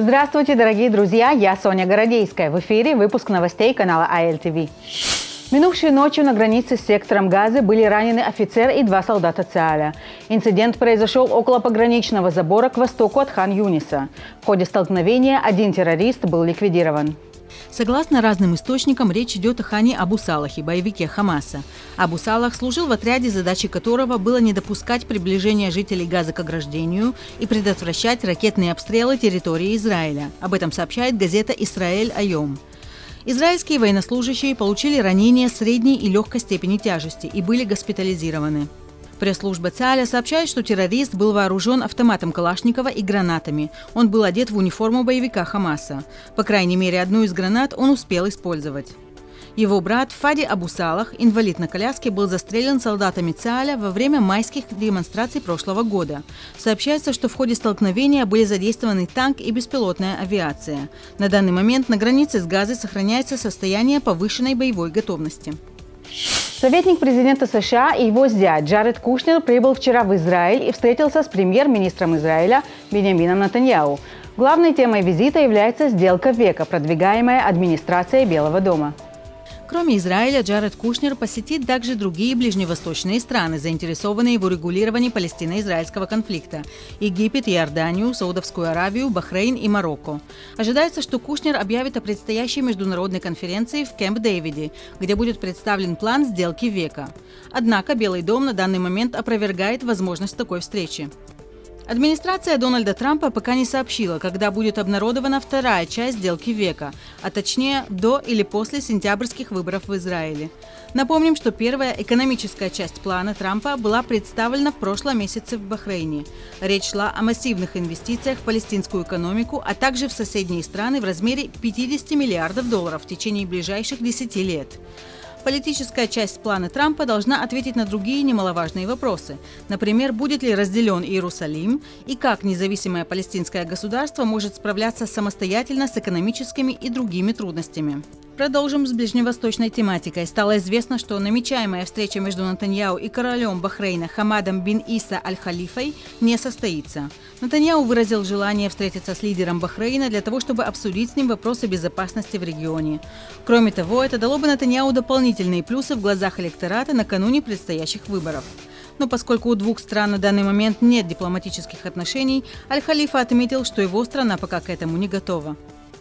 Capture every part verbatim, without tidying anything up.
Здравствуйте, дорогие друзья! Я Соня Городейская. В эфире выпуск новостей канала ай эл ти ви. Минувшей ночью на границе с сектором Газы были ранены офицер и два солдата ЦААля. Инцидент произошел около пограничного забора к востоку от Хан-Юниса. В ходе столкновения один террорист был ликвидирован. Согласно разным источникам, речь идет о Хане Абу Салахе, боевике Хамаса. Абу Салах служил в отряде, задачей которого было не допускать приближения жителей Газы к ограждению и предотвращать ракетные обстрелы территории Израиля. Об этом сообщает газета «Исраэль Айом». Израильские военнослужащие получили ранения средней и легкой степени тяжести и были госпитализированы. Пресс-служба ЦААля сообщает, что террорист был вооружен автоматом Калашникова и гранатами. Он был одет в униформу боевика Хамаса. По крайней мере, одну из гранат он успел использовать. Его брат Фади Абу Салах, инвалид на коляске, был застрелен солдатами ЦААля во время майских демонстраций прошлого года. Сообщается, что в ходе столкновения были задействованы танк и беспилотная авиация. На данный момент на границе с Газой сохраняется состояние повышенной боевой готовности. Советник президента США и его зять Джаред Кушнер прибыл вчера в Израиль и встретился с премьер-министром Израиля Биньямином Нетаньяху. Главной темой визита является сделка века, продвигаемая администрацией Белого дома. Кроме Израиля, Джаред Кушнер посетит также другие ближневосточные страны, заинтересованные в урегулировании палестино-израильского конфликта – Египет, Иорданию, Саудовскую Аравию, Бахрейн и Марокко. Ожидается, что Кушнер объявит о предстоящей международной конференции в Кэмп-Дэвиде, где будет представлен план сделки века. Однако Белый дом на данный момент опровергает возможность такой встречи. Администрация Дональда Трампа пока не сообщила, когда будет обнародована вторая часть сделки века, а точнее до или после сентябрьских выборов в Израиле. Напомним, что первая экономическая часть плана Трампа была представлена в прошлом месяце в Бахрейне. Речь шла о массивных инвестициях в палестинскую экономику, а также в соседние страны в размере пятидесяти миллиардов долларов в течение ближайших десяти лет. Политическая часть плана Трампа должна ответить на другие немаловажные вопросы. Например, будет ли разделен Иерусалим и как независимое палестинское государство может справляться самостоятельно с экономическими и другими трудностями. Продолжим с ближневосточной тематикой. Стало известно, что намечаемая встреча между Нетаньяху и королем Бахрейна Хамадом бин Иса аль-Халифой не состоится. Нетаньяху выразил желание встретиться с лидером Бахрейна для того, чтобы обсудить с ним вопросы безопасности в регионе. Кроме того, это дало бы Нетаньяху дополнительные плюсы в глазах электората накануне предстоящих выборов. Но поскольку у двух стран на данный момент нет дипломатических отношений, аль-Халифа отметил, что его страна пока к этому не готова.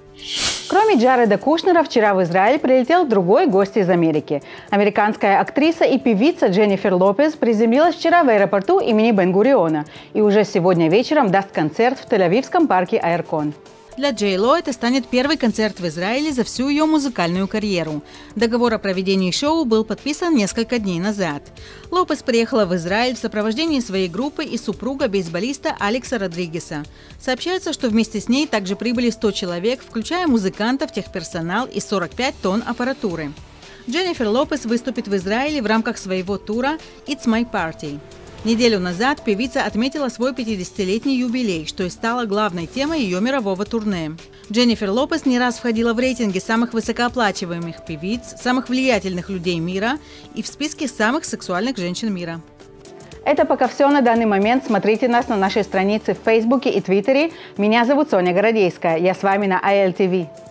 Кроме Джареда Кушнера, вчера в Израиль прилетел другой гость из Америки. Американская актриса и певица Дженнифер Лопес приземлилась вчера в аэропорту имени Бен-Гуриона и уже сегодня вечером даст концерт в Тель-Авивском парке Айркон. Для Джей Ло это станет первый концерт в Израиле за всю ее музыкальную карьеру. Договор о проведении шоу был подписан несколько дней назад. Лопес приехала в Израиль в сопровождении своей группы и супруга бейсболиста Алекса Родригеса. Сообщается, что вместе с ней также прибыли сто человек, включая музыкантов, техперсонал и сорок пять тонн аппаратуры. Дженнифер Лопес выступит в Израиле в рамках своего тура «It's My Party». Неделю назад певица отметила свой пятидесятилетний юбилей, что и стало главной темой ее мирового турне. Дженнифер Лопес не раз входила в рейтинги самых высокооплачиваемых певиц, самых влиятельных людей мира и в списке самых сексуальных женщин мира. Это пока все на данный момент. Смотрите нас на нашей странице в Фейсбуке и Твиттере. Меня зовут Соня Городейская. Я с вами на ай эл ти ви.